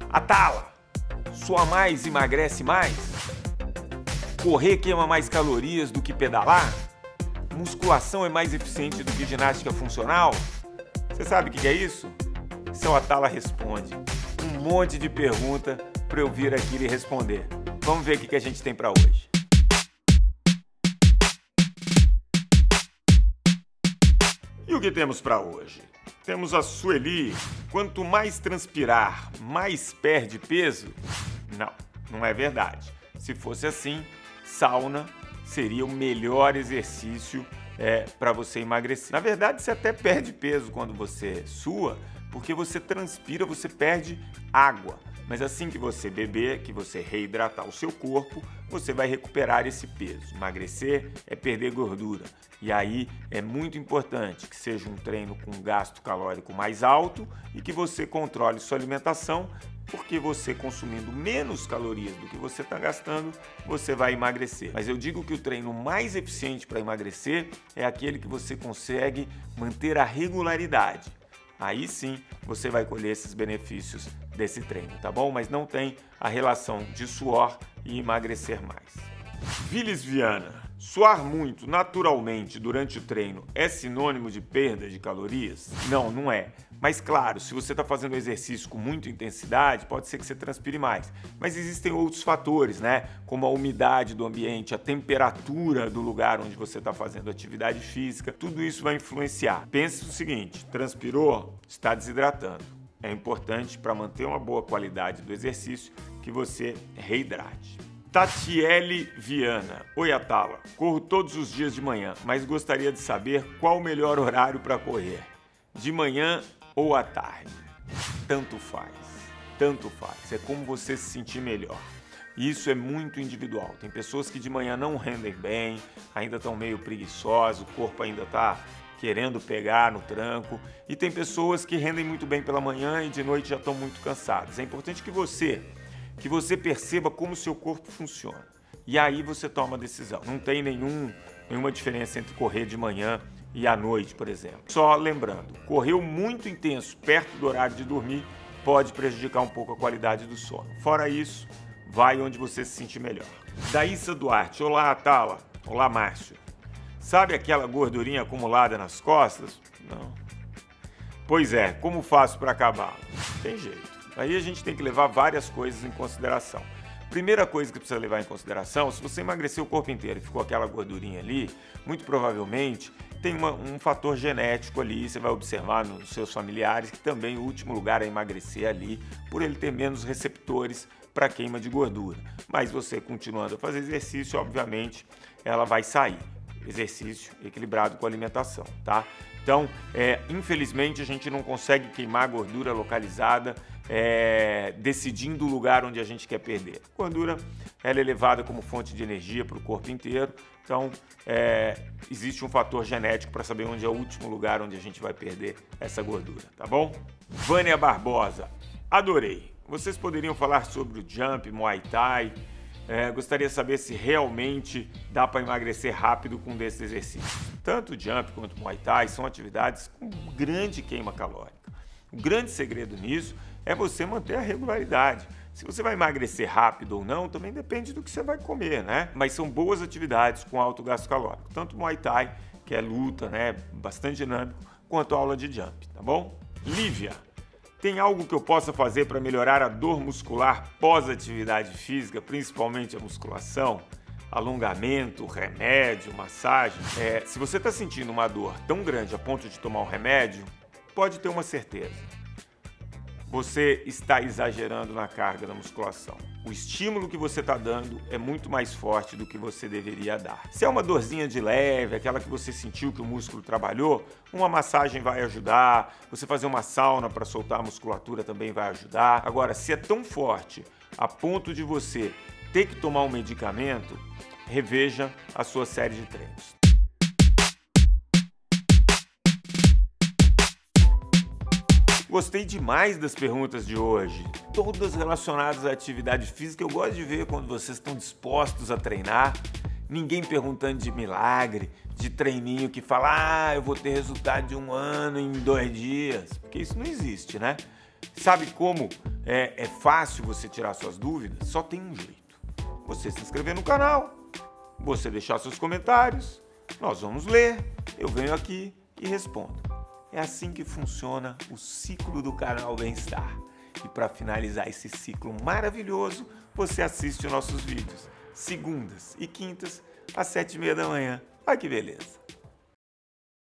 Atala, sua mais emagrece mais? Correr queima mais calorias do que pedalar? Musculação é mais eficiente do que ginástica funcional? Você sabe o que é isso? Isso é o Atala Responde. Um monte de pergunta para eu vir aqui e responder. Vamos ver o que a gente tem para hoje. E o que temos para hoje? Temos a Sueli. Quanto mais transpirar, mais perde peso? Não, não é verdade. Se fosse assim, sauna seria o melhor exercício para você emagrecer. Na verdade, você até perde peso quando você sua, porque você transpira, você perde água. Mas assim que você beber, que você reidratar o seu corpo, você vai recuperar esse peso. Emagrecer é perder gordura. E aí é muito importante que seja um treino com gasto calórico mais alto e que você controle sua alimentação, porque você consumindo menos calorias do que você está gastando, você vai emagrecer. Mas eu digo que o treino mais eficiente para emagrecer é aquele que você consegue manter a regularidade. Aí sim você vai colher esses benefícios desse treino, tá bom? Mas não tem a relação de suor e emagrecer mais. Vilis Viana, suar muito naturalmente durante o treino é sinônimo de perda de calorias? Não, não é. Mas claro, se você está fazendo exercício com muita intensidade, pode ser que você transpire mais. Mas existem outros fatores, né? Como a umidade do ambiente, a temperatura do lugar onde você está fazendo atividade física. Tudo isso vai influenciar. Pense o seguinte, transpirou, está desidratando. É importante para manter uma boa qualidade do exercício que você reidrate. Tatiele Viana. Oi, Atala. Corro todos os dias de manhã, mas gostaria de saber qual o melhor horário para correr. De manhã ou à tarde? Tanto faz. Tanto faz. É como você se sentir melhor. E isso é muito individual. Tem pessoas que de manhã não rendem bem, ainda estão meio preguiçosos, o corpo ainda está querendo pegar no tranco. E tem pessoas que rendem muito bem pela manhã e de noite já estão muito cansadas. É importante que você perceba como o seu corpo funciona. E aí você toma a decisão. Não tem nenhuma diferença entre correr de manhã e à noite, por exemplo. Só lembrando, correr muito intenso perto do horário de dormir pode prejudicar um pouco a qualidade do sono. Fora isso, vai onde você se sentir melhor. Daíssa Duarte. Olá, Atala. Olá, Márcio. Sabe aquela gordurinha acumulada nas costas? Não. Pois é, como faço para acabá-la? Tem jeito. Aí a gente tem que levar várias coisas em consideração. Primeira coisa que precisa levar em consideração, se você emagreceu o corpo inteiro e ficou aquela gordurinha ali, muito provavelmente tem um fator genético ali, você vai observar nos seus familiares, que também o último lugar a emagrecer ali, por ele ter menos receptores para queima de gordura. Mas você continuando a fazer exercício, obviamente, ela vai sair. Exercício equilibrado com a alimentação, tá? Então, infelizmente, a gente não consegue queimar gordura localizada decidindo o lugar onde a gente quer perder. A gordura ela é levada como fonte de energia para o corpo inteiro, então existe um fator genético para saber onde é o último lugar onde a gente vai perder essa gordura, tá bom? Vânia Barbosa, adorei. Vocês poderiam falar sobre o jump, Muay Thai? Gostaria de saber se realmente dá para emagrecer rápido com desses exercícios. Tanto o jump quanto o Muay Thai são atividades com grande queima calórica. O grande segredo nisso é você manter a regularidade. Se você vai emagrecer rápido ou não, também depende do que você vai comer, né? Mas são boas atividades com alto gasto calórico. Tanto o Muay Thai, que é luta, né, bastante dinâmico, quanto a aula de jump, tá bom? Lívia. Tem algo que eu possa fazer para melhorar a dor muscular pós-atividade física, principalmente a musculação? Alongamento, remédio, massagem? Se você está sentindo uma dor tão grande a ponto de tomar um remédio, pode ter uma certeza. Você está exagerando na carga da musculação. O estímulo que você está dando é muito mais forte do que você deveria dar. Se é uma dorzinha de leve, aquela que você sentiu que o músculo trabalhou, uma massagem vai ajudar, você fazer uma sauna para soltar a musculatura também vai ajudar. Agora, se é tão forte a ponto de você ter que tomar um medicamento, reveja a sua série de treinos. Gostei demais das perguntas de hoje, todas relacionadas à atividade física. Eu gosto de ver quando vocês estão dispostos a treinar, ninguém perguntando de milagre, de treininho que fala, eu vou ter resultado de 1 ano em 2 dias, porque isso não existe, né? Sabe como é fácil você tirar suas dúvidas? Só tem um jeito. Você se inscrever no canal, você deixar seus comentários, nós vamos ler, eu venho aqui e respondo. É assim que funciona o ciclo do canal Bem-Estar. E para finalizar esse ciclo maravilhoso, você assiste os nossos vídeos, segundas e quintas, às 7h30 da manhã. Olha que beleza!